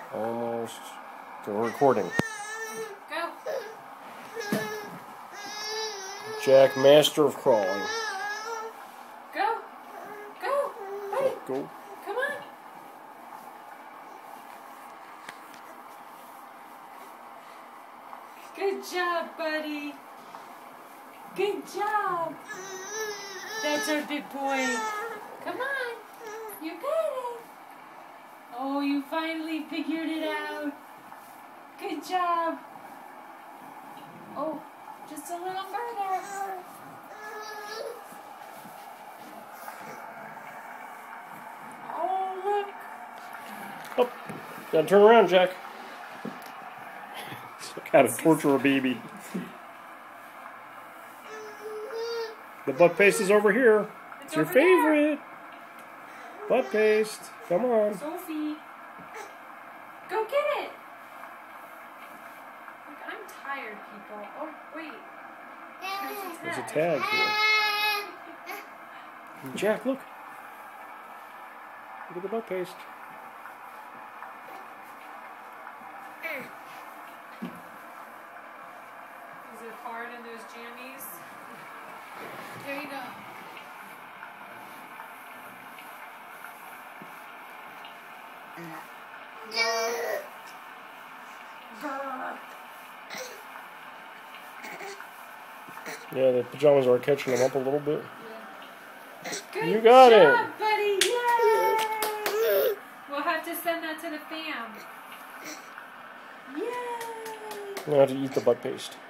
Almost. Okay, we're recording. Go. Jack, master of crawling. Go. Go. Buddy. Go. Come on. Good job, buddy. Good job. That's our big boy. Come on. You got it. Oh, you finally figured it out. Good job. Oh, just a little further. Oh, look. Oh, gotta turn around, Jack. Look how to torture a baby. The butt paste is over here. It's your favorite. Butt paste. Come on. Sophie. Go get it. Look, I'm tired, people. Oh, wait. There's a tag here. Jack, look. Look at the butt paste. Is it hard in those jammies? There you go. Yeah, the pajamas are catching them up a little bit. Good You got job, it. buddy. Yay! We'll have to send that to the fam. Yay! I'm gonna have to eat the butt paste.